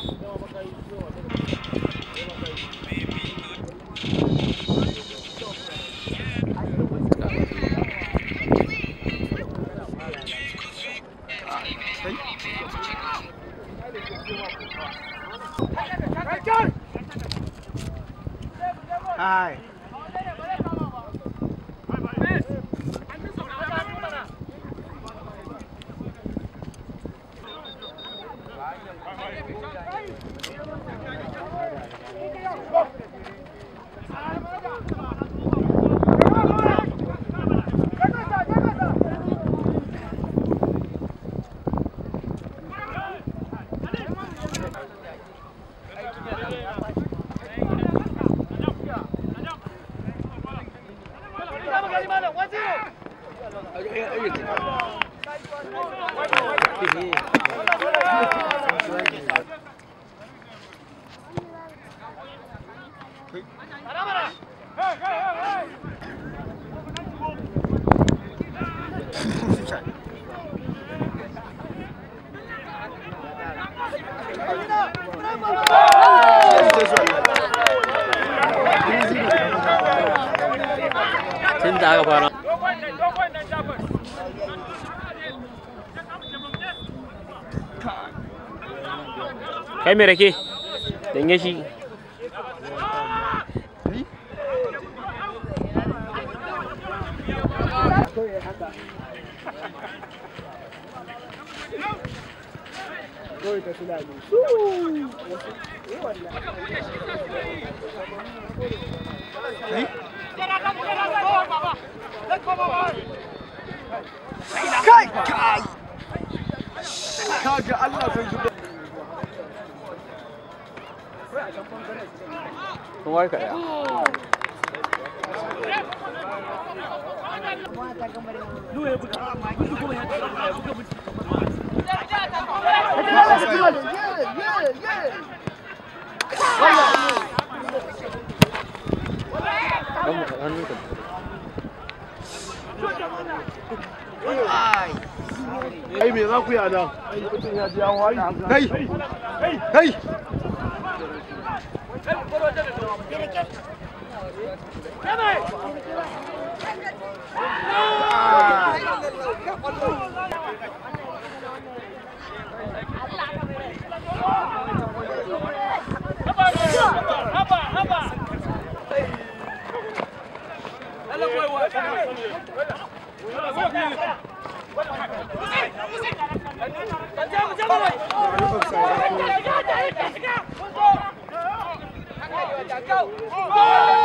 Hai. Tun da aka fara. Kai mai rake, danye shi. Kai! Kai! Kaga Allah sai zuba. Kun warka ya. Ai me za ku yi a nan? Ai mutum ya ji an wari. Kai! Kai! Go!